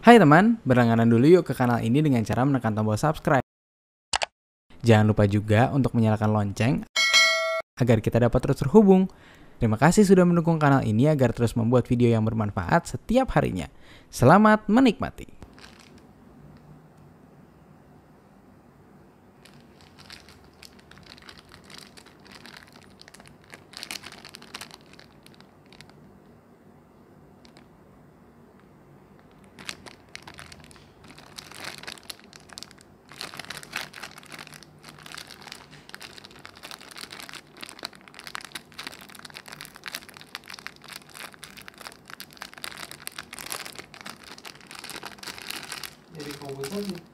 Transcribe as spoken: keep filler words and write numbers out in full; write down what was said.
Hai teman, berlangganan dulu yuk ke kanal ini dengan cara menekan tombol subscribe. Jangan lupa juga untuk menyalakan lonceng agar kita dapat terus terhubung. Terima kasih sudah mendukung kanal ini agar terus membuat video yang bermanfaat setiap harinya. Selamat menikmati. Jadi fokus aja.